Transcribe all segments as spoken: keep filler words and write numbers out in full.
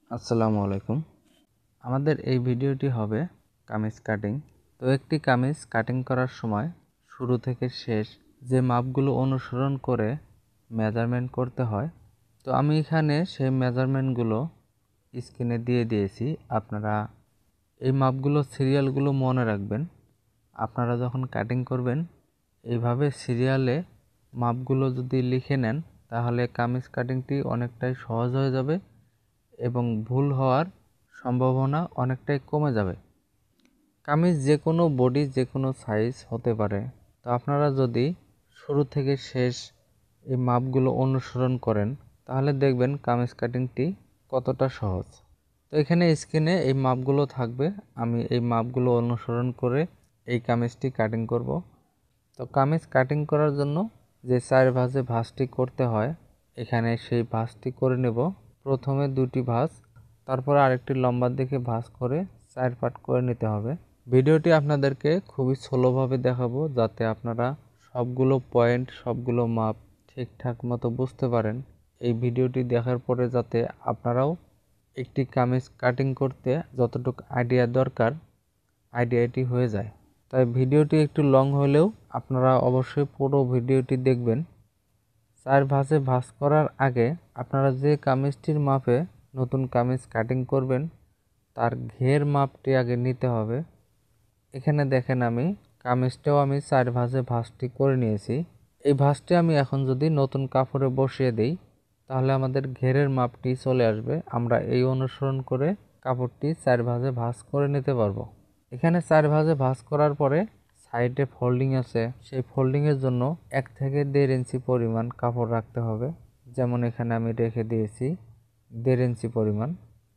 আসসালামু আলাইকুম। আমাদের এই ভিডিওটি হবে কামিজ কাটিং। তো একটি কামিজ কাটিং করার সময় শুরু থেকে শেষ যে মাপগুলো অনুসরণ করে মেজারমেন্ট করতে হয়, তো আমি এখানে সেই মেজারমেন্টগুলো স্ক্রিনে দিয়ে দিয়েছি। আপনারা এই মাপগুলো সিরিয়ালগুলো মনে রাখবেন। আপনারা যখন কাটিং করবেন এইভাবে সিরিয়ালে মাপগুলো যদি লিখে নেন তাহলে কামিজ কাটিংটি অনেকটাই সহজ হয়ে যাবে এবং ভুল হওয়ার সম্ভাবনা অনেকটাই কমে যাবে। কামিজ যে কোনো বডি যে কোনো সাইজ হতে পারে, তো আপনারা যদি শুরু থেকে শেষ এই মাপগুলো অনুসরণ করেন তাহলে দেখবেন কামিজ কাটিংটি কতটা সহজ। তো এখানে স্ক্রিনে এই মাপগুলো থাকবে, আমি এই মাপগুলো অনুসরণ করে এই কামিজটি কাটিং করব। তো কামিজ কাটিং করার জন্য যে চার ভাঁজে ভাঁজটি করতে হয়, এখানে সেই ভাঁজটি করে নেব। প্রথমে দুটি ভাঁজ, তারপরে আরেকটি লম্বা দিকে ভাঁজ করে চার পার্ট করে নিতে হবে। ভিডিওটি আপনাদেরকে খুবই স্লোভাবে দেখাবো যাতে আপনারা সবগুলো পয়েন্ট সবগুলো মাপ ঠিকঠাক মতো বুঝতে পারেন। এই ভিডিওটি দেখার পরে যাতে আপনারাও একটি কামিজ কাটিং করতে যতটুকু আইডিয়া দরকার আইডিয়াটি হয়ে যায়। তাই ভিডিওটি একটু লং হলেও আপনারা অবশ্যই পুরো ভিডিওটি দেখবেন। চার ভাঁজে ভাঁজ করার আগে আপনারা যে কামিজটির মাপে নতুন কামিজ কাটিং করবেন তার ঘের মাপটি আগে নিতে হবে। এখানে দেখেন আমি কামিজটাও আমি চার ভাঁজে ভাঁজটি করে নিয়েছি। এই ভাঁজটি আমি এখন যদি নতুন কাপড়ে বসিয়ে দিই তাহলে আমাদের ঘেরের মাপটি চলে আসবে। আমরা এই অনুসরণ করে কাপড়টি চার ভাঁজে ভাঁজ করে নিতে পারবো। এখানে চার ভাঁজে ভাঁজ করার পরে সাইডে ফোল্ডিং আছে, সেই ফোল্ডিংয়ের জন্য এক থেকে দেড় ইঞ্চি পরিমাণ কাপড় রাখতে হবে। যেমন এখানে আমি রেখে দিয়েছি দেড় ইঞ্চি পরিমাণ।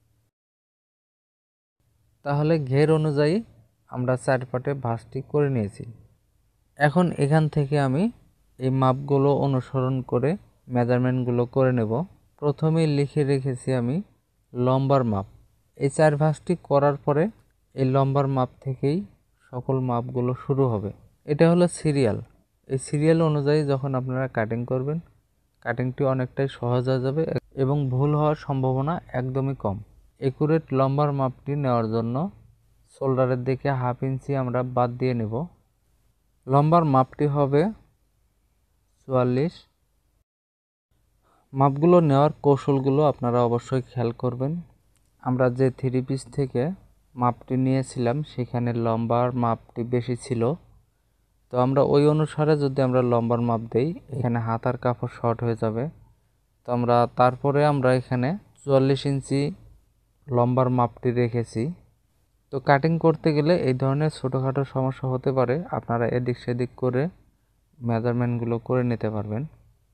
তাহলে ঘের অনুযায়ী আমরা চার পাটে ভাঁজটি করে নিয়েছি। এখন এখান থেকে আমি এই মাপগুলো অনুসরণ করে মেজারমেন্টগুলো করে নেব। প্রথমেই লিখে রেখেছি আমি লম্বার মাপ। এই চার ভাঁজটি করার পরে এই লম্বার মাপ থেকেই সকল মাপগুলো শুরু হবে। এটা হলো সিরিয়াল। এই সিরিয়াল অনুযায়ী যখন আপনারা কাটিং করবেন কাটিংটি অনেকটাই সহজ হয়ে যাবে এবং ভুল হওয়ার সম্ভাবনা একদমই কম। একুরেট লম্বার মাপটি নেওয়ার জন্য শোল্ডারের দিকে হাফ ইঞ্চি আমরা বাদ দিয়ে নেব। লম্বার মাপটি হবে চুয়াল্লিশ। মাপগুলো নেওয়ার কৌশলগুলো আপনারা অবশ্যই খেয়াল করবেন। আমরা যে থ্রি পিস থেকে মাপটি নিয়েছিলাম সেখানে লম্বার মাপটি বেশি ছিল, তো আমরা ওই অনুসারে যদি আমরা লম্বার মাপ দেই এখানে হাতার কাপড় শর্ট হয়ে যাবে। তো আমরা তারপরে আমরা এখানে চুয়াল্লিশ ইঞ্চি লম্বার মাপটি রেখেছি। তো কাটিং করতে গেলে এই ধরনের ছোটোখাটো সমস্যা হতে পারে, আপনারা এদিক সেদিক করে মেজারমেন্টগুলো করে নিতে পারবেন।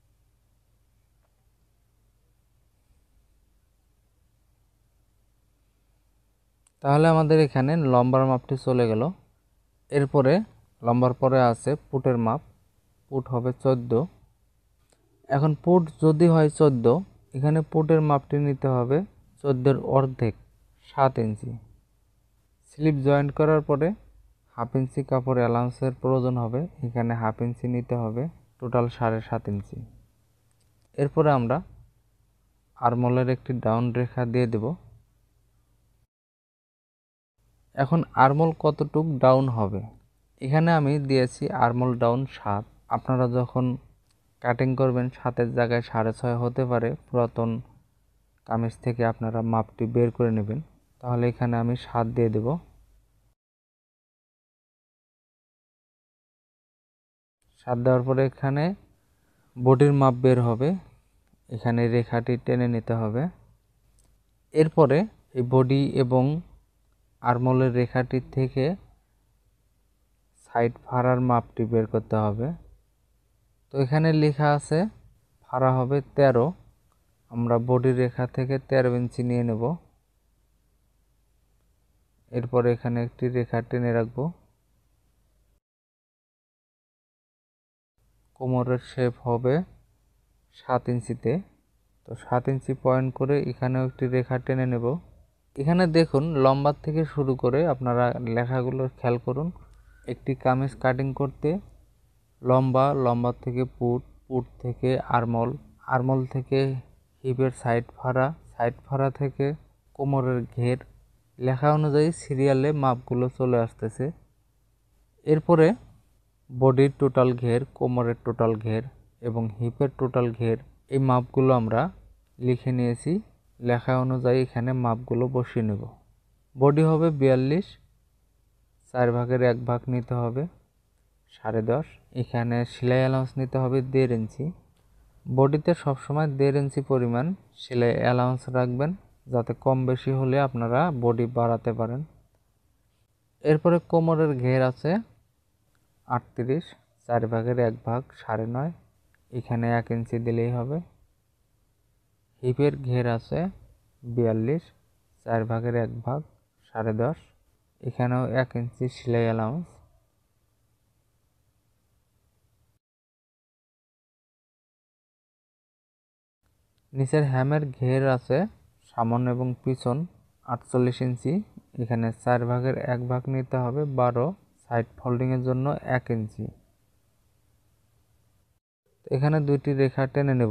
তাহলে আমাদের এখানে লম্বার মাপটি চলে গেল। এরপরে লম্বার পরে আছে পুটের মাপ। পুট হবে চোদ্দ। এখন পুট যদি হয় চোদ্দ, এখানে পুটের মাপটি নিতে হবে চোদ্দোর অর্ধেক সাত ইঞ্চি। স্লিপ জয়েন্ট করার পরে হাফ ইঞ্চি কাপড় অ্যালাউন্সের প্রয়োজন হবে, এখানে হাফ ইঞ্চি নিতে হবে, টোটাল সাড়ে সাত ইঞ্চি। এরপরে আমরা আরমোলের একটি ডাউন রেখা দিয়ে দেব। এখন আরমোল কতটুক ডাউন হবে, এখানে আমি দিয়েছি আরমোল ডাউন সাত। আপনারা যখন কাটিং করবেন সাতের জায়গায় সাড়ে ছয় হতে পারে, পুরাতন কামিজ থেকে আপনারা মাপটি বের করে নেবেন। তাহলে এখানে আমি সাত দিয়ে দেব। সাত দেওয়ার পরে এখানে বডির মাপ বের হবে, এখানে রেখাটি টেনে নিতে হবে। এরপরে এই বডি এবং আরমোলের রেখাটি থেকে সাইড ফাড়ার মাপটি বের করতে হবে। তো এখানে লেখা আছে ফাড়া হবে তেরো। আমরা বডি রেখা থেকে তেরো ইঞ্চি নিয়ে নেব। এরপর এখানে একটি রেখা টেনে রাখবো। কোমরের শেপ হবে সাত ইঞ্চিতে, তো সাত ইঞ্চি পয়েন্ট করে এখানেও একটি রেখা টেনে নেব। এখানে দেখুন লম্বা থেকে শুরু করে আপনারা লেখাগুলো খেয়াল করুন। একটি কামিজ কাটিং করতে লম্বা, লম্বা থেকে পুট, পুট থেকে আরমোল, আরমোল থেকে হিপের সাইড ফাড়া, সাইড ফাড়া থেকে কোমরের ঘের লেখা অনুযায়ী সিরিয়ালে মাপগুলো চলে আসতেছে। এরপরে বডির টোটাল ঘের, কোমরের টোটাল ঘের এবং হিপের টোটাল ঘের এই মাপগুলো আমরা লিখে নিয়েছি। লেখা অনুযায়ী এখানে মাপগুলো বসিয়ে নেব। বডি হবে বিয়াল্লিশ, চার ভাগের এক ভাগ নিতে হবে সাড়ে দশ। এখানে সেলাই অ্যালাউন্স নিতে হবে দেড় ইঞ্চি। বডিতে সবসময় দেড় ইঞ্চি পরিমাণ সেলাই অ্যালাউন্স রাখবেন, যাতে কম বেশি হলে আপনারা বডি বাড়াতে পারেন। এরপরে কোমরের ঘের আছে আটত্রিশ, চার ভাগের এক ভাগ সাড়ে নয়, এখানে এক ইঞ্চি দিলেই হবে। হিপের ঘের আছে বিয়াল্লিশ, চার ভাগের এক ভাগ সাড়ে দশ, এখানেও এক ইঞ্চি সেলাই অ্যালাউন্স। নিচের হ্যামের ঘের আছে সামনে এবং পিছন আটচল্লিশ ইঞ্চি, এখানে চার ভাগের এক ভাগ নিতে হবে বারো, সাইড ফোল্ডিংয়ের জন্য এক ইঞ্চি। এখানে দুইটি রেখা টেনে নেব।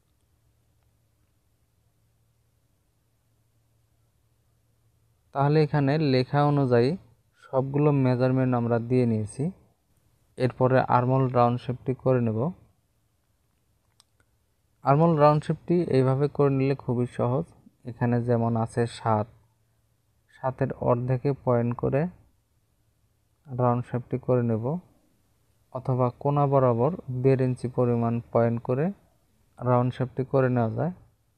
তাহলে এখানে লেখা অনুযায়ী সবগুলো মেজারমেন্ট আমরা দিয়ে নিয়েছি। এরপরে আর্মহোল রাউন্ড শেপটি করে নেব। আর্মহোল রাউন্ড শেপটি এইভাবে করে নিলে খুবই সহজ। এখানে যেমন আছে সাত, সাতের অর্ধেকে পয়েন্ট করে রাউন্ড শেপটি করে নেব, অথবা কোনা বরাবর দেড় ইঞ্চি পরিমাণ পয়েন্ট করে রাউন্ড শেপটি করে নেওয়া যায়।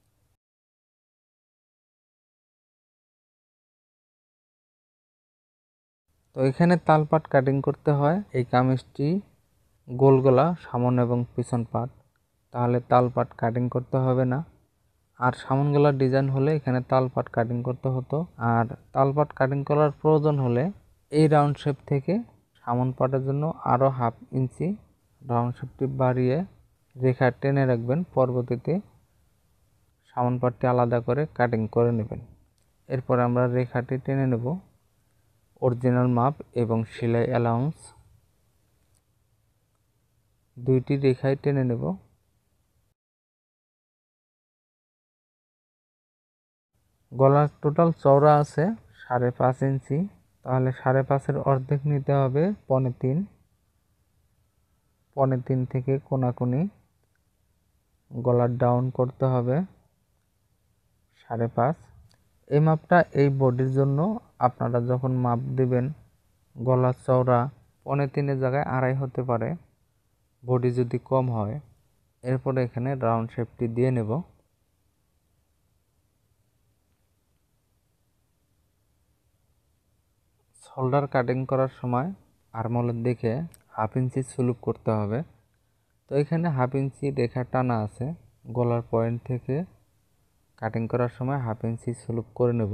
তো এখানে তালপাট কাটিং করতে হয়। এই কামিজটি গোল গলা সামন এবং পিছন পাট, তাহলে তালপাট কাটিং করতে হবে না। আর সামন গলার ডিজাইন হলে এখানে তালপাট কাটিং করতে হতো। আর তালপাট কাটিং করার প্রয়োজন হলে এই রাউন্ড শেপ থেকে সামন পাটের জন্য আরও হাফ ইঞ্চি রাউন্ড শেপটি বাড়িয়ে রেখা টেনে রাখবেন। পরবর্তীতে সামন পাটটি আলাদা করে কাটিং করে নেবেন। এরপর আমরা রেখাটি টেনে নেব। অরিজিনাল মাপ এবং সেলাই অ্যালাউন্স দুইটি রেখায় টেনে নেব। গলার টোটাল চওড়া আছে সাড়ে পাঁচ ইঞ্চি, তাহলে সাড়ে পাঁচের অর্ধেক নিতে হবে পনে তিন। পনে তিন থেকে কোনাকুনি গলার ডাউন করতে হবে সাড়ে পাঁচ। এই মাপটা এই বডির জন্য। আপনারা যখন মাপ দেবেন গলার চওড়া পনে তিনের জায়গায় আড়াই হতে পারে বডি যদি কম হয়। এরপরে এখানে রাউন্ড শেপটি দিয়ে নেব। শোল্ডার কাটিং করার সময় আর্মহোলের দিকে হাফ ইঞ্চি স্লুপ করতে হবে। তো এখানে হাফ ইঞ্চি রেখা টানা আছে, গলার পয়েন্ট থেকে কাটিং করার সময় হাফ ইঞ্চি স্লুপ করে নেব।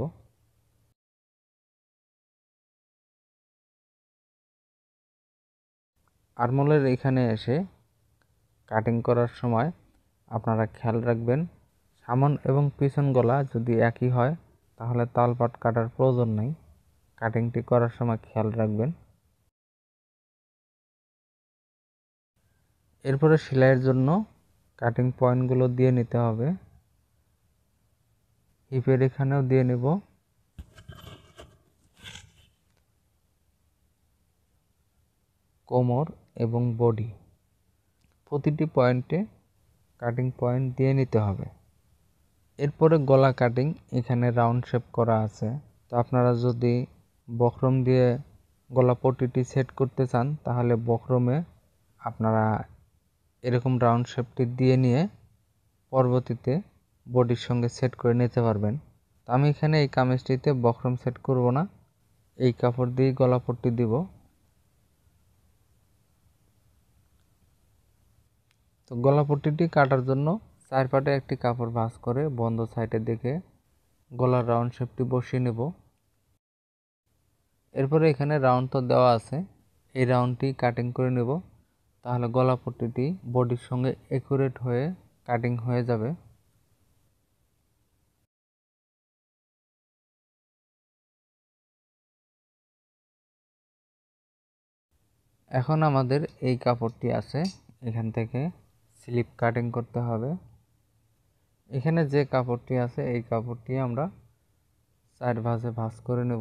আর্মহোলের এখানে এসে কাটিং করার সময় আপনারা খেয়াল রাখবেন সামন এবং পিছন গলা যদি একই হয় তাহলে তালপাট কাটার প্রয়োজন নেই। কাটিংটি করার সময় খেয়াল রাখবেন। এরপরে সেলাইয়ের জন্য কাটিং পয়েন্টগুলো দিয়ে নিতে হবে। হিপের এখানেও দিয়ে নেব। কোমর এবং বডি প্রতিটি পয়েন্টে কাটিং পয়েন্ট দিয়ে নিতে হবে। এরপরে গলা কাটিং এখানে রাউন্ড শেপ করা আছে। তো আপনারা যদি বক্রম দিয়ে গলা পট্টিটি সেট করতে চান তাহলে বক্রমে আপনারা এরকম রাউন্ড শেপটি দিয়ে নিয়ে পরবর্তীতে বডির সঙ্গে সেট করে নিতে পারবেন। তো আমি এখানে এই কামিজটিতে বক্রম সেট করব না, এই কাপড় দিয়ে গলা পট্টি দিব। তো গলা পট্টিটি কাটার জন্য চার পাটে একটি কাপড় ভাঁজ করে বন্ধ সাইডের দিকে গলার রাউন্ড শেপটি বসিয়ে নেব। এরপরে এখানে রাউন্ড তো দেওয়া আছে, এই রাউন্ডটি কাটিং করে নেব। তাহলে গলা পট্টিটি বডির সঙ্গে একুরেট হয়ে কাটিং হয়ে যাবে। এখন আমাদের এই কাপড়টি আছে, এখান থেকে স্লিপ কাটিং করতে হবে। এখানে যে কাপড়টি আছে এই কাপড়টি আমরা চার ভাঁজে ভাঁজ করে নেব।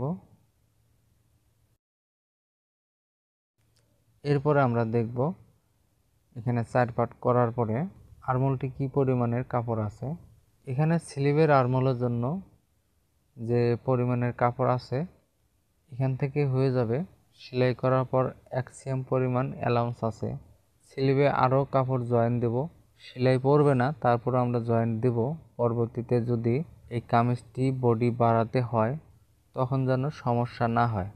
এরপরে আমরা দেখব এখানে চার পাট করার পরে আরমোলটি কি পরিমাণের কাপড় আছে। এখানে স্লিভের আরমোলের জন্য যে পরিমাণের কাপড় আছে এখান থেকে হয়ে যাবে। সেলাই করার পর এক সিএম পরিমাণ অ্যালাউন্স আছে। স্লিভে আরও কাপড় জয়েন দেব, সেলাই পড়বে না, তারপর আমরা জয়েন্ট দেব। পরবর্তীতে যদি এই কামিজটি বডি বাড়াতে হয় তখন যেন সমস্যা না হয়।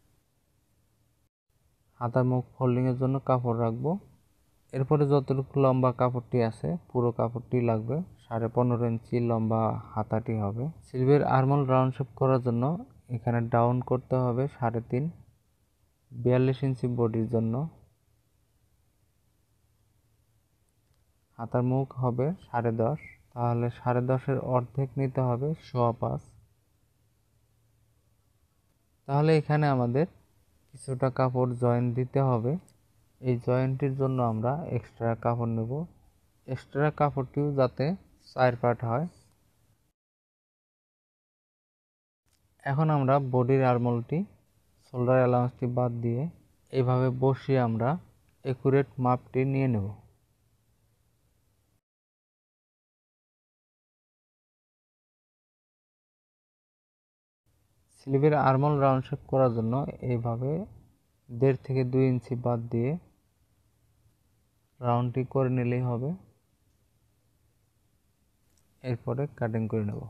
হাতার মুখ ফোল্ডিংয়ের জন্য কাপড় রাখবো। এরপরে যতটুকু লম্বা কাপড়টি আছে পুরো কাপড়টি লাগবে। সাড়ে পনেরো ইঞ্চি লম্বা হাতাটি হবে। স্লিভের আরমোল রাউন্ড শেপ করার জন্য এখানে ডাউন করতে হবে সাড়ে তিন। বিয়াল্লিশ ইঞ্চি বডির জন্য হাতার মুখ হবে সাড়ে দশ, তাহলে সাড়ে দশের অর্ধেক নিতে হবে সোয়া পাঁচ। তাহলে এখানে আমাদের কিছুটা কাপড় জয়েন্ট দিতে হবে। এই জয়েন্টের জন্য আমরা এক্সট্রা কাপড় নেব। এক্সট্রা কাপড়টিও যাতে চার পাট হয়। এখন আমরা বডির আরমোলটি শোল্ডার অ্যালাউন্সটি বাদ দিয়ে এইভাবে বসিয়ে আমরা একুরেট মাপটি নিয়ে নেব। স্লিভের আরমোল রাউন্ড শেপ করার জন্য এইভাবে দেড় থেকে দুই ইঞ্চি বাদ দিয়ে রাউন্ডটি করে নিলেই হবে। এরপরে কাটিং করে নেব।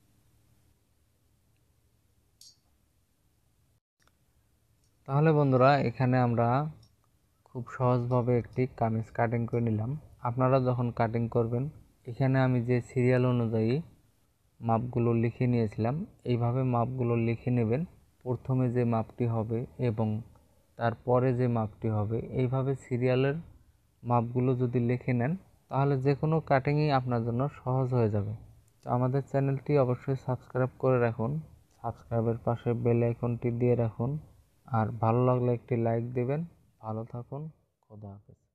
তাহলে বন্ধুরা এখানে আমরা খুব সহজভাবে একটি কামিজ কাটিং করে নিলাম। আপনারা যখন কাটিং করবেন এখানে আমি যে সিরিয়াল অনুযায়ী মাপগুলো লিখে নিয়েছিলাম এইভাবে মাপগুলো লিখে নেবেন। প্রথমে যে মাপটি হবে এবং তারপরে যে মাপটি হবে এইভাবে সিরিয়ালের মাপগুলো যদি লিখে নেন তাহলে যে কোনো কাটিংই আপনার জন্য সহজ হয়ে যাবে। তো আমাদের চ্যানেলটি অবশ্যই সাবস্ক্রাইব করে রাখুন, সাবস্ক্রাইবের পাশে বেল আইকনটি দিয়ে রাখুন, আর ভালো লাগলে একটি লাইক দেবেন। ভালো থাকুন, খোদা হাফেজ।